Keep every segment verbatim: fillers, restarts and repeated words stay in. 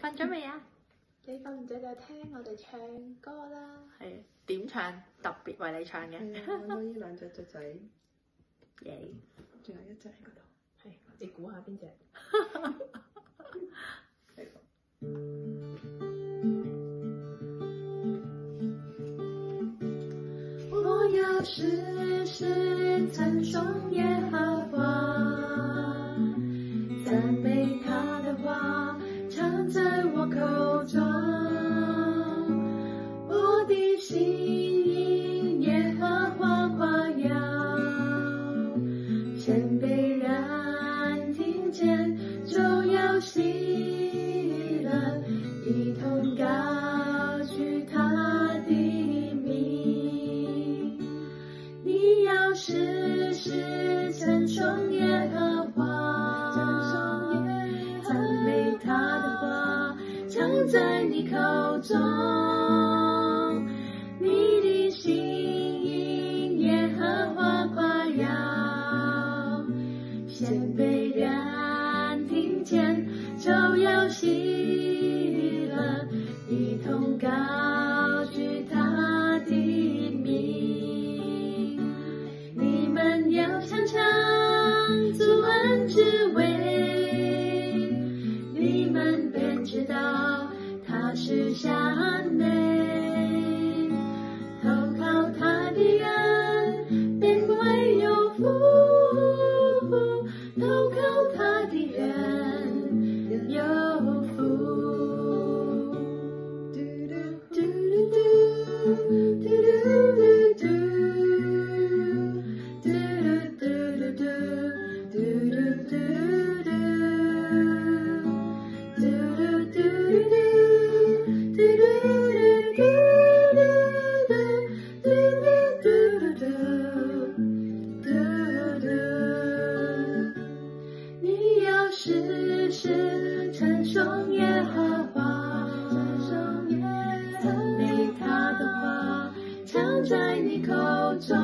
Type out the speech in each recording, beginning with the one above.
瞓咗未啊？ 你瞓唔着就聽我哋唱歌啦。 係點唱？特別為你唱嘅。 係啊，揾到呢兩隻雀仔， 耶！ 仲有一隻喺嗰度。 係，你估下邊隻？ 呢個。 我要時時稱頌耶和華，讚美他的話常在我口中，我的心因耶和華誇耀，謙卑人聽見就要喜樂，一同高舉他的名。你要時時稱頌耶和華，讚美他的話常在你口中，你的心因耶和華誇耀，謙卑人聽見就要喜樂，一同高舉他的名。你們要嘗嘗主恩之味，你們便知道他是善美，投靠他的人便會有福，投靠他的人有福。嘟嘟嘟嘟嘟嘟嘟嘟嘟嘟嘟嘟嘟你要時時稱頌耶和華，讚美他的話常在你口中，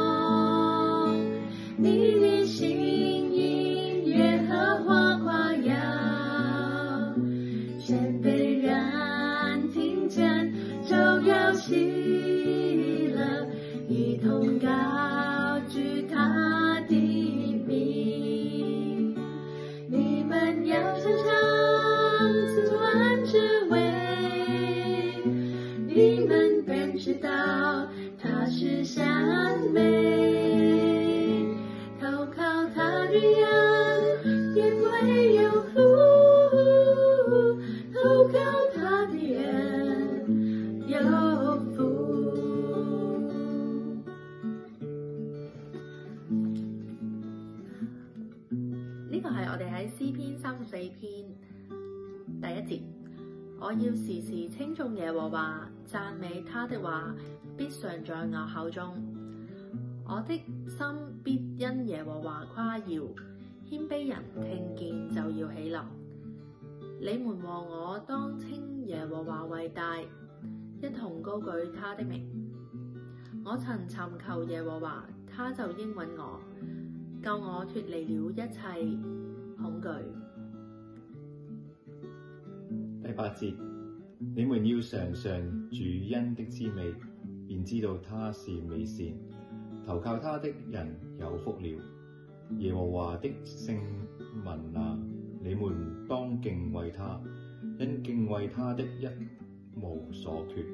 你的心因耶和華誇耀，謙卑人聽見就要喜樂，一同高舉他的名。你們要嘗嘗主恩之味，你們便知道他是善美，投靠他的人便會有福，投靠他的人有福。 呢個係我哋喺詩篇三十四篇第一節，我要時時稱頌耶和華，讚美他的話必常在我口中。我的心必因耶和華誇耀，謙卑人聽見就要喜樂。你們和我當稱耶和華為大，一同高舉他的名。我曾尋求耶和華，他就應允我，救我脫離了一切恐懼。 第八節，你們要嘗嘗主恩的滋味，便知道他是美善。投靠他的人有福了。耶和華的聖民啊，你們當敬畏他，因敬畏他的一無所缺。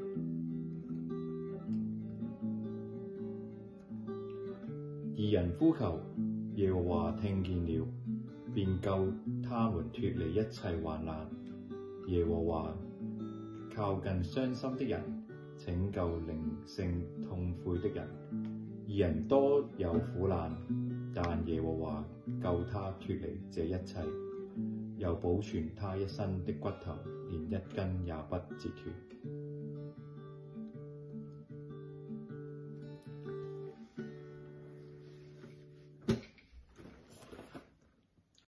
義人呼求，耶和華聽見了，便救他們脫離一切患難。耶和華靠近傷心的人，拯救靈性痛悔的人。義人多有苦難，但耶和華救他脫離這一切，又保存他一身的骨頭，連一根也不折斷。